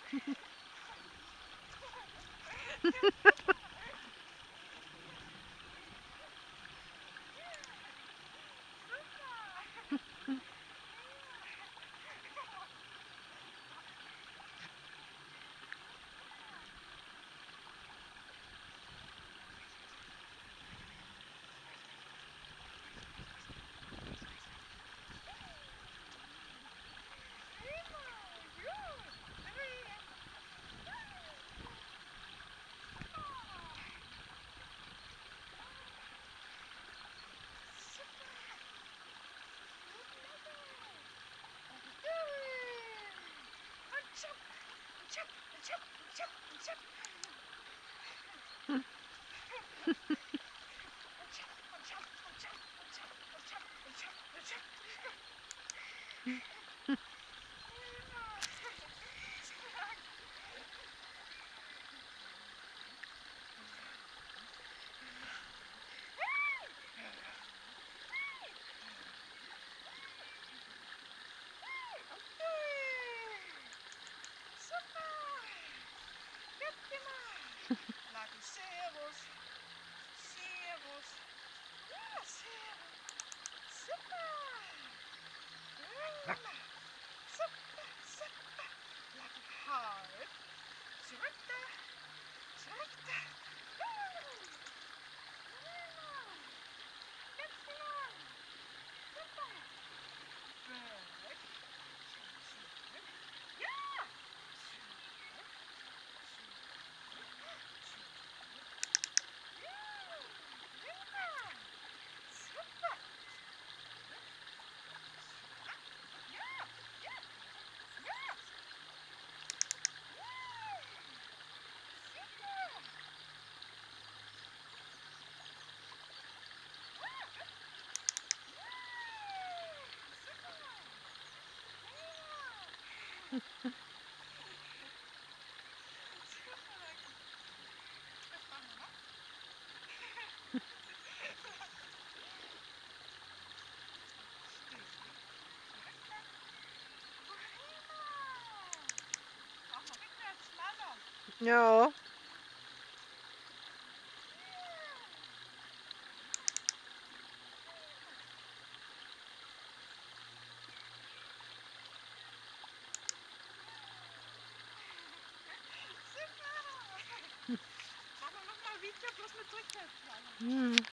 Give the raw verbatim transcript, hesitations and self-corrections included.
Lucky, servus. Servus. Ja, servus. Super. Prima. Super, super. Lucky, halb. Zurück da. Zurück da. Prima. Ganz genau. Super. Weg. Zurück. Ja. Zurück. Ja. Machen wir nochmal Video, bloß mit Rückwärts. Hm.